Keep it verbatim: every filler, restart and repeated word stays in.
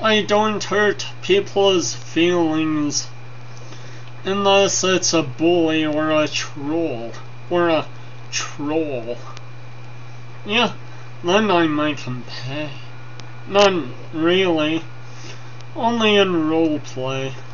I don't hurt people's feelings unless it's a bully or a troll. Or a troll. Yeah, then I might compare. Not really. Only in roleplay.